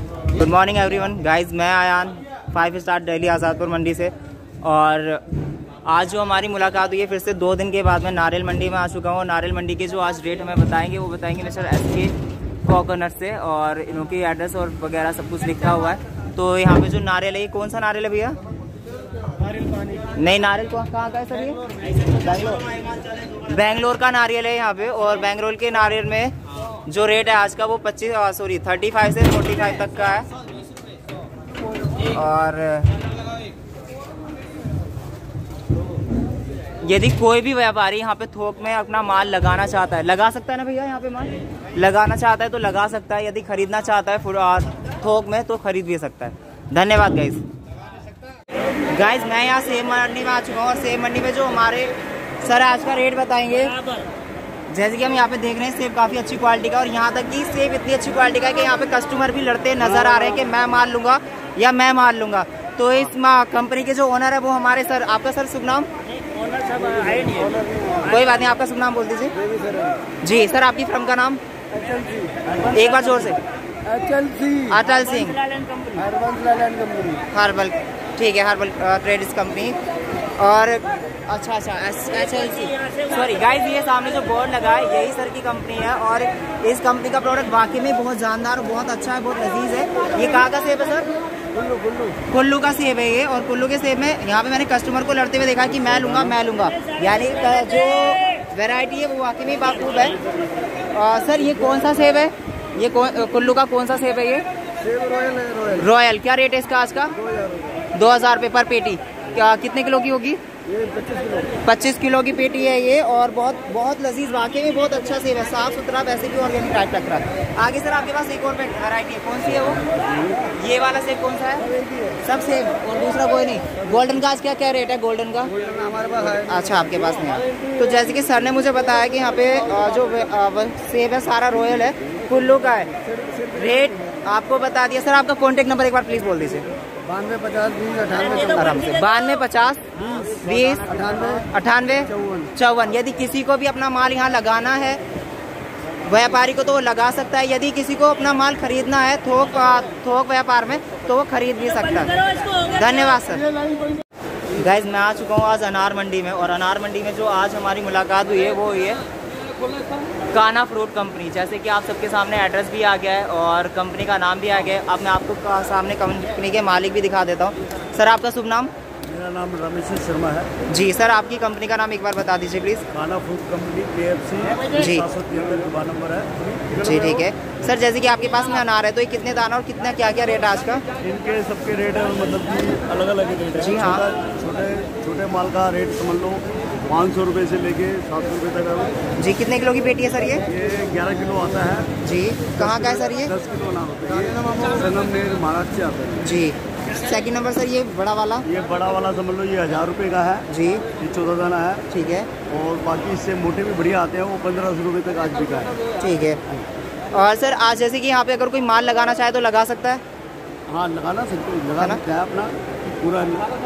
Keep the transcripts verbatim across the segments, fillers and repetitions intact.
Good morning everyone guys, मैं Ayaan five star Delhi Azadpur Mandi से। और आज जो हमारी मुलाकात हुई है फिर से दो दिन के बाद मैं नारियल मंडी में आ चुका हूँ। नारियल मंडी के जो आज रेट हमें बताएंगे वो बताएंगे मिस्टर एस के कोकोनट से, और इनकी एड्रेस और वगैरह सब कुछ लिखा हुआ है। तो यहाँ पे जो नारियल है, ये कौन सा नारियल है भैया? नहीं, नारियल कहाँ का है सर? ये बेंगलोर बेंगलोर का नारियल है यहाँ पे। और बेंगलोर के नारियल में जो रेट है आज का वो पच्चीस सॉरी थर्टी फाइव से फोर्टी फाइव तक का है। और यदि कोई भी व्यापारी यहाँ पे थोक में अपना माल लगाना चाहता है, लगा सकता है ना भैया? यहाँ पे माल लगाना चाहता है तो लगा सकता है, यदि खरीदना चाहता है थोक में तो खरीद भी सकता है। धन्यवाद गाइज। गाइज मैं यहाँ सेब मंडी में आ चुका हूँ और सेब मंडी में जो हमारे सर आज का रेट बताएंगे। जैसे कि हम यहाँ पे देख रहे हैं सेब काफ़ी अच्छी क्वालिटी का, और यहाँ तक कि सेब इतनी अच्छी क्वालिटी का है कि यहाँ पे कस्टमर भी लड़ते नजर आ रहे हैं कि मैं माल लूँगा या मैं माल लूँगा। तो इस कंपनी के जो ओनर है वो हमारे सर, आपका सर शुभ नाम? कोई बात नहीं, आपका शुभ नाम बोल दीजिए। जी सर, आपकी फर्म का नाम एक बार जोर से? अटल सिंह हर्बल, ठीक है, हर्बल ट्रेड्स कंपनी। और अच्छा अच्छा H L C, sorry guys, ये सामने जो बोर्ड लगा है यही सर की कंपनी है। और इस कंपनी का प्रोडक्ट वाकई में बहुत जानदार, बहुत अच्छा है, बहुत लजीज है। ये कहाँ का सेब है सर? कुल्लू कुल्लू कुल्लू का सेब है ये। और कुल्लू के सेब में यहाँ पे मैंने कस्टमर को लड़ते हुए देखा कि मैं लूँगा मैं लूँगा, यानी जो वैरायटी है वो वाकई में बाखूब है। आ, सर ये कौन सा सेब है? ये कुल्लू का कौन सा सेब है ये? रॉयल है। रॉयल क्या रेट है इसका आज का? दो हज़ार रुपये पर पेटी। क्या कितने किलो की होगी? पच्चीस किलो की पेटी है ये। और बहुत बहुत लजीज, वाकई में बहुत अच्छा सेब है, साफ सुथरा, वैसे भी ऑर्गेनिक टाइप लग रहा है। आगे सर आपके पास एक और वैरायटी है, कौन सी है वो? ये वाला सेब कौन सा है? सब सेब और दूसरा कोई नहीं? गोल्डन का आज क्या क्या रेट है? गोल्डन का हमारे पास है। अच्छा, आपके पास नहीं है। तो जैसे कि सर ने मुझे बताया कि यहाँ पे जो सेब है सारा रॉयल है, कुल्लू का है। रेट आपको बता दिया। सर आपका कॉन्टेक्ट नंबर एक बार प्लीज बोल दीजिए। बानवे पचास बीस अठानवे आराम से बानवे पचास बीस अठानवे अठानवे चौवन। यदि किसी को भी अपना माल यहाँ लगाना है व्यापारी को तो वो लगा सकता है, यदि किसी को अपना माल खरीदना है थोक थोक व्यापार में तो वो खरीद भी सकता है। धन्यवाद सर। गाइज मैं आ चुका हूँ आज अनार मंडी में, और अनार मंडी में जो आज हमारी मुलाकात हुई है वो हुई है काना फ्रूट कंपनी। जैसे कि आप सबके सामने एड्रेस भी आ गया है और कंपनी का नाम भी आ गया है। अब मैं आपको सामने कंपनी के मालिक भी दिखा देता हूँ। सर आपका शुभ नाम? मेरा नाम रमेश शर्मा है। जी सर, आपकी कंपनी का नाम एक बार बता दीजिए प्लीज़। काना फ्रूट कंपनी के एफ सी जी, सात सौ तिहत्तर दुकान नंबर है। जी ठीक है सर। जैसे कि आपके पास में अनार है तो ये कितने दाना और कितना क्या क्या रेट है आज का? इनके सबके रेट है, मतलब कि अलग अलग रेट है। जी हाँ। छोटे छोटे माल का रेट समझ लो पाँच सौ रुपये से लेके सात सौ रुपये तक है। जी कितने किलो की पेटी है सर ये? ये ग्यारह किलो आता है। जी कहाँ का है सर ये? दस किलो अनार होता है, सनम में महाराष्ट्र से आता है। जी सेकंड नंबर सर ये बड़ा वाला? ये बड़ा वाला समझ लो ये हज़ार रुपये का है। जी ये चौदह दाना है। ठीक है। और बाकी इससे मोटे भी बढ़िया आते हैं, वो पंद्रह सौ रुपये तक आज बिका है। ठीक है। और सर आज जैसे कि यहाँ पे अगर कोई माल लगाना चाहे तो लगा सकता है? हाँ लगाना सकते लगा सकता है अपना पूरा।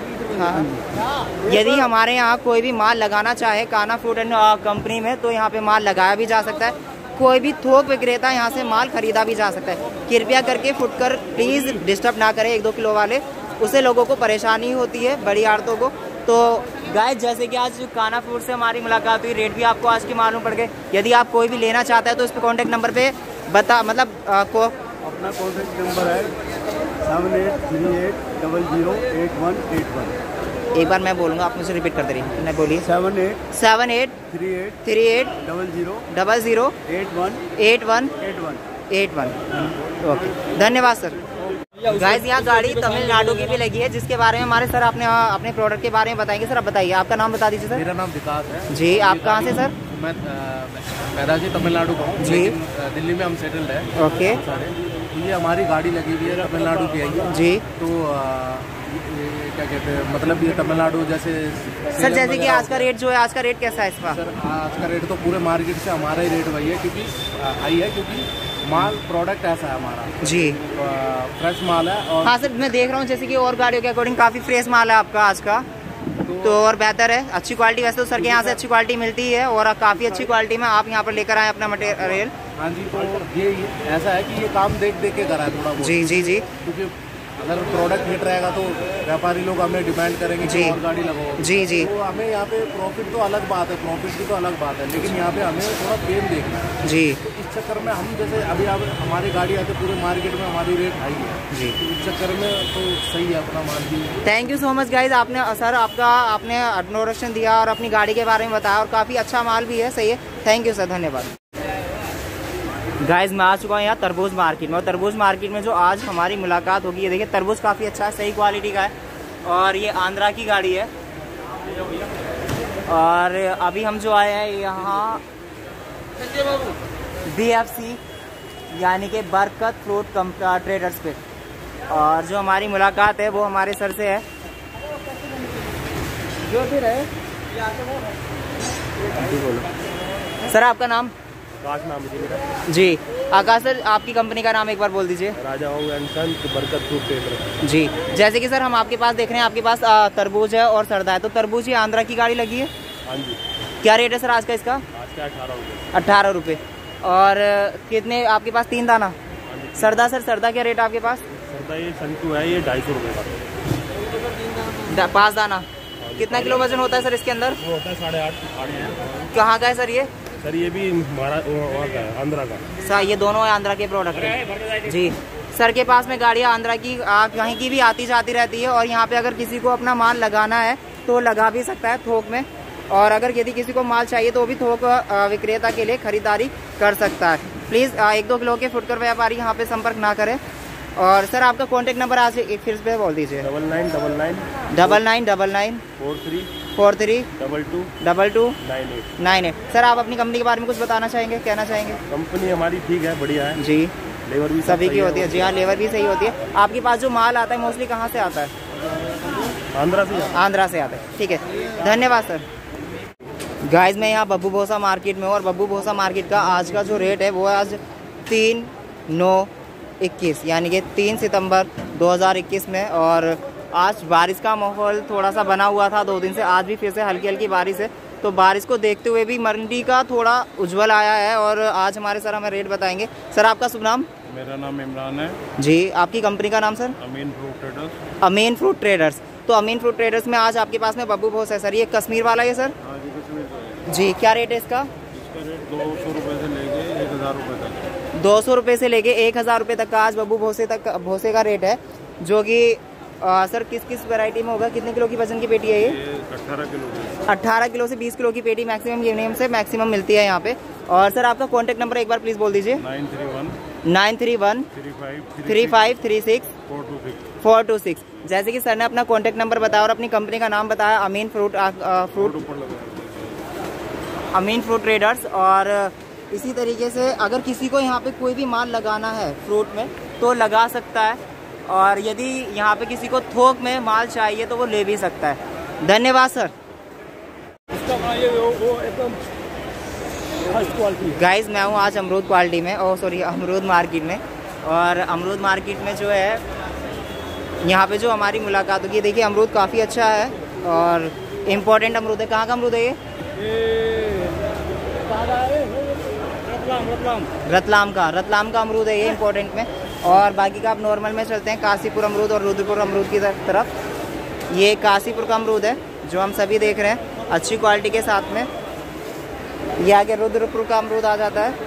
हाँ, यदि हमारे यहाँ कोई भी माल लगाना चाहे काना फ्रूट एंड कंपनी में तो यहाँ पे माल लगाया भी जा सकता है। कोई भी थोक विक्रेता यहाँ से माल खरीदा भी जा सकता है। कृपया करके फुटकर प्लीज़ डिस्टर्ब ना करें एक दो किलो वाले, उससे लोगों को परेशानी होती है, बड़ी आड़तों को। तो गाइस जैसे कि आज काना फ्रूट से हमारी मुलाकात हुई, रेट भी आपको आज की मालूम पड़ गए। यदि आप कोई भी लेना चाहता है तो इस पर कॉन्टेक्ट नंबर पे बता मतलब आ, को अपना कॉन्टेक्ट नंबर है seven eight three eight double zero eight one eight one. एक बार मैं बोलूँगा, आप मुझे रिपीट करते रहिए। नहीं बोलिए। Seven eight seven eight three eight three eight double zero double zero eight one eight one eight one eight one. Okay धन्यवाद सर। गाइस यहाँ गाड़ी तमिलनाडु की भी लगी है जिसके बारे में हमारे सर अपने अपने प्रोडक्ट के बारे में बताएंगे। सर आप बताइए, आपका नाम बता दीजिए सर। मेरा नाम विकास है। जी आप कहाँ से सर? मैं पैदाशी तमिलनाडु का हूँ जी। दिल्ली में हम सेटल्ड है। ओके। ये हमारी गाड़ी लगी हुई है तमिलनाडु की आई जी। तो क्या कहते हैं, मतलब ये तमिलनाडु जैसे सर जैसे कि आज का रेट जो है, आज का रेट कैसा है इसका? सर आज का रेट तो पूरे मार्केट से हमारा ही रेट वही है, क्योंकि हाई है, क्योंकि माल प्रोडक्ट ऐसा है हमारा जी, फ्रेश माल है। और हाँ सर मैं देख रहा हूँ जैसे कि और गाड़ियों के अकॉर्डिंग काफ़ी फ्रेश माल है आपका आज का, तो, तो और बेहतर है, अच्छी क्वालिटी। वैसे तो सर के यहाँ से अच्छी क्वालिटी मिलती है और काफ़ी अच्छी क्वालिटी में आप यहाँ पर लेकर आए अपना मटेरियल। हाँ जी, तो ये ऐसा है कि ये काम देख देख के करा है थोड़ा बहुत। जी जी जी। क्योंकि अगर प्रोडक्ट हिट रहेगा तो व्यापारी लोग हमें डिमांड करेंगे कि और गाड़ी लगाओ। जी जी। तो हमें यहाँ पे प्रॉफिट तो अलग बात है, प्रॉफिट की तो अलग बात है, लेकिन यहाँ पे हमें थोड़ा पेन देखना है जी। तो इस चक्कर में हम जैसे अभी अब हमारी गाड़ी आते पूरे मार्केट में हमारी रेट हाई है जी, तो इस चक्कर में तो सही है अपना मान लीजिए। Thank you so much guys, आपने सर आपका आपने इंट्रोडक्शन दिया और अपनी गाड़ी के बारे में बताया और काफ़ी अच्छा माल भी है, सही है। थैंक यू सर, धन्यवाद। गाइज मैं आ चुका हूँ यहाँ तरबूज मार्केट में, और तरबूज मार्केट में जो आज हमारी मुलाकात होगी, ये देखिए तरबूज काफ़ी अच्छा है, सही क्वालिटी का है, और ये आंध्रा की गाड़ी है। और अभी हम जो आए हैं यहाँ बी एफ सी यानी कि बरकत फ्रूट ट्रेडर्स पे, और जो हमारी मुलाकात है वो हमारे सर से है। जो भी रहे सर, आपका नाम? आकाश नाम है मेरा। जी आकाश सर, आपकी कंपनी का नाम एक बार बोल दीजिए। राजा एंड सन बरकत फ्रूट ट्रेडर। जी, जैसे कि सर हम आपके पास देख रहे हैं, आपके पास आ, तरबूज है और सरदा है, तो तरबूज ये आंध्रा की गाड़ी लगी है। हाँ जी। क्या रेट है सर आज का इसका? आज का अठारह रुपये। अट्ठारह रुपये। और कितने आपके पास? तीन दाना। सरदा सर, सरदा क्या रेट है आपके पास? सरदा ये संतू है, ये ढाई सौ रुपये का पाँच दाना। कितना किलो वजन होता है सर इसके अंदर? वो होता है साढ़े आठ। कहाँ का है सर ये? सर ये भी हमारा वहाँ का है, आंध्रा का। सर ये दोनों आंध्रा के प्रोडक्ट हैं जी। सर के पास में गाड़ियाँ आंध्रा की कहीं की भी आती जाती रहती है, और यहाँ पे अगर किसी को अपना माल लगाना है तो लगा भी सकता है थोक में, और अगर यदि किसी को माल चाहिए तो भी थोक विक्रेता के लिए खरीदारी कर सकता है। प्लीज़ एक दो किलो के फुटकर व्यापारी यहाँ पे संपर्क ना करें। और सर आपका कॉन्टेक्ट नंबर आज एक फिर से बोल दीजिए। Double nine double nine double nine double nine four three four three double two double two nine eight nine eight. Sir आप अपनी कंपनी के बारे में कुछ बताना चाहेंगे, कहना चाहेंगे? कंपनी हमारी ठीक है, बढ़िया है जी। लेबर भी सभी की होती है जी हाँ, लेबर भी सही होती है। आपके पास जो माल आता है मोस्टली कहाँ से आता है? आंध्रा से। आंध्रा से आता है, ठीक है, धन्यवाद सर। गाइज मैं यहाँ बब्बू भोसा मार्केट में हूँ, और बब्बू भोसा मार्केट का आज का जो रेट है वो है आज तीन नौ इक्कीस यानी कि तीन सितंबर दो हज़ार इक्कीस में। और आज बारिश का माहौल थोड़ा सा बना हुआ था दो दिन से, आज भी फिर से हल्की हल्की बारिश है, तो बारिश को देखते हुए भी मंडी का थोड़ा उज्जवल आया है। और आज हमारे सर हमें रेट बताएंगे। सर आपका शुभ नाम? मेरा नाम इमरान है जी। आपकी कंपनी का नाम sir? Amin fruit traders. Amin fruit traders. तो अमीन फ्रूट ट्रेडर्स में आज आपके पास में बब्बू भोस है सर, ये कश्मीर वाला है सर? जी। क्या रेट है इसका? इसका रेट दो सौ रुपये से लेके एक हज़ार रुपये तक। दो सौ रुपये से लेके एक हज़ार रुपये तक का आज बब्बू भोसे तक भोसे का रेट है, जो कि सर किस किस वैरायटी में होगा? कितने किलो की वजन की पेटी है ये? अठारह किलो। अठारह किलो से बीस किलो की पेटी मैक्सिमम यूनियम से मैक्सिमम मिलती है यहाँ पे। और सर आपका कॉन्टैक्ट नंबर एक बार प्लीज बोल दीजिए। Nine three one nine three one three five three five three six four two six four two six. जैसे कि सर ने अपना कॉन्टैक्ट नंबर बताया और अपनी कंपनी का नाम बताया, Amin fruit fruit Amin fruit traders. और इसी तरीके से अगर किसी को यहाँ पे कोई भी माल लगाना है फ्रूट में तो लगा सकता है, और यदि यहाँ पे किसी को थोक में माल चाहिए तो वो ले भी सकता है। धन्यवाद सर। गाइस मैं हूँ आज अमरूद क्वालिटी में, ओ सॉरी अमरूद मार्केट में। और अमरूद मार्केट में जो है यहाँ पे जो हमारी मुलाकात होगी, देखिए अमरूद काफ़ी अच्छा है और इम्पोर्टेंट अमरूद है। कहाँ का अमरूद है ये? रतलाम रतलाम का रतलाम का अमरूद है ये इम्पोर्टेंट में। और बाकी का आप नॉर्मल में चलते हैं काशीपुर अमरूद और रुद्रपुर अमरूद की तरफ। ये काशीपुर का अमरूद है जो हम सभी देख रहे हैं अच्छी क्वालिटी के साथ में। ये आगे रुद्रपुर का अमरूद आ जाता है।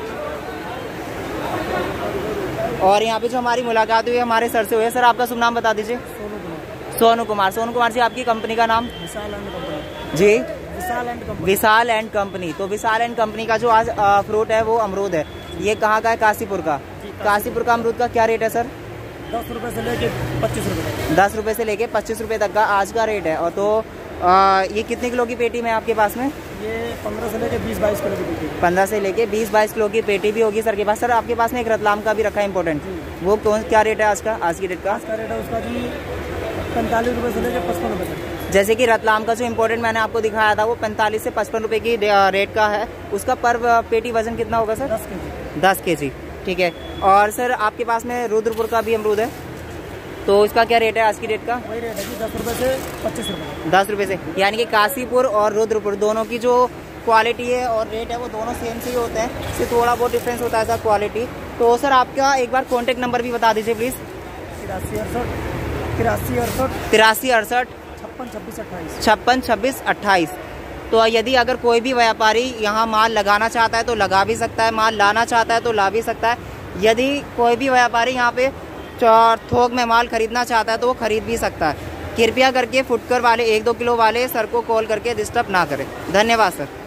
और यहाँ पे जो हमारी मुलाकात हुई है हमारे सर से हुई है। सर आपका शुभ नाम बता दीजिए। सोनू कुमार। सोनू कुमार सोनू कुमार जी, आपकी कंपनी का नाम? Vishal and company. जी Vishal and company. Vishal and company. तो विशाल एंड कंपनी का जो आज फ्रूट है वो अमरूद है। ये कहाँ का है? काशीपुर का। काशीपुर का अमरूद का क्या रेट है सर? दस रुपए से लेके पच्चीस रुपए दस रुपए से लेके पच्चीस रुपए तक का आज का रेट है। और तो आ, ये कितने किलो की पेटी में आपके पास में? ये पंद्रह से लेके बीस बाईस किलो की पेटी। पंद्रह से लेके बीस बाईस किलो की पेटी भी होगी सर के पास। सर आपके पास में एक रतलाम का भी रखा है इम्पोर्टेंट, वो कौन क्या रेट है आज का, आज की डेट का? आज का रेट है उसका जी पैंतालीस रुपए से लेके पचपन रुपए तक। जैसे कि रतलाम का जो इम्पोर्टेंट मैंने आपको दिखाया था वो पैंतालीस से पचपन रुपए की रेट का है। उसका पर पेटी वजन कितना होगा सर? दस के जी। दस के जी, ठीक है। और सर आपके पास में रुद्रपुर का भी अमरूद है, तो इसका क्या रेट है आज की डेट का? वही रेट है जी, दस रुपए से पच्चीस रुपए दस रुपए से। यानी कि काशीपुर और रुद्रपुर दोनों की जो क्वालिटी है और रेट है वो दोनों सेम से ही होते हैं, सिर्फ थोड़ा बहुत डिफरेंस होता है सर क्वालिटी। तो सर आपका एक बार कॉन्टेक्ट नंबर भी बता दीजिए प्लीज़। तिरासी अड़सठ तिरासी अड़सठ तिरासी अड़सठ छप्पन छब्बीस अट्ठाईस छप्पन छब्बीस अट्ठाईस। तो यदि अगर कोई भी व्यापारी यहाँ माल लगाना चाहता है तो लगा भी सकता है, माल लाना चाहता है तो ला भी सकता है। यदि कोई भी व्यापारी यहाँ पे थोक में माल खरीदना चाहता है तो वो खरीद भी सकता है। कृपया करके फुटकर वाले एक दो किलो वाले सर को कॉल करके डिस्टर्ब ना करें। धन्यवाद सर।